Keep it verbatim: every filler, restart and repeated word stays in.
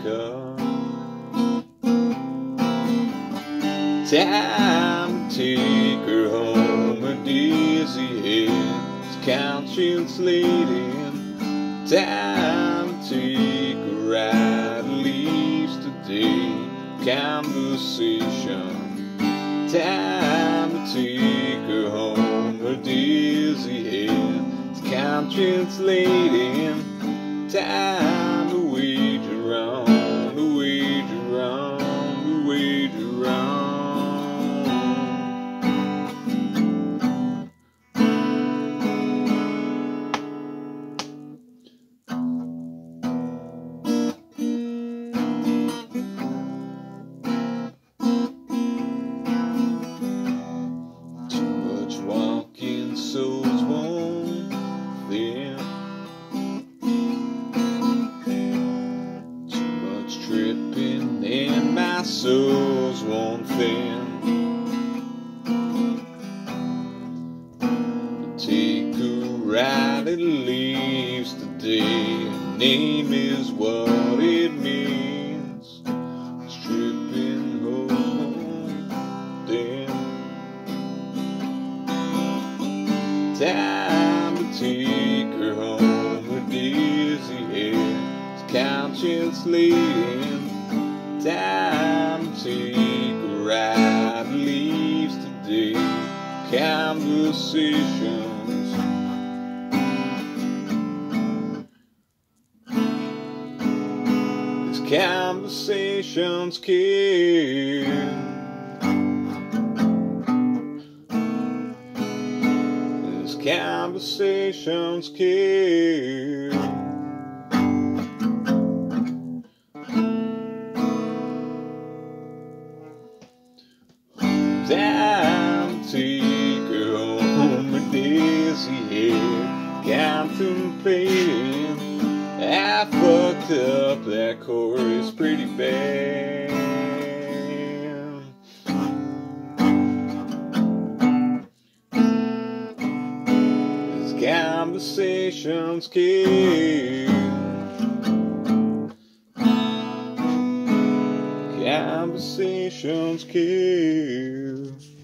America. Time to take her home, her dizzy head's conscience leading. Time to take her ride, leaves today conversation. Time to take her home, her dizzy head's conscience leading. Time to wage around, to wage around, to wage around. Walking souls won't thin. Too much tripping and my souls won't thin. Take a ride, it leaves today. Name is what it means. Stripping hoes won't thin. Time to take her home, her dizzy head's conscience leading. Time to take a ride, leaves today conversations. These conversations kill. Conversations kill. Time to take her home, a dizzy head contemplating. I fucked up that chorus pretty bad. Conversations kill. Conversations kill.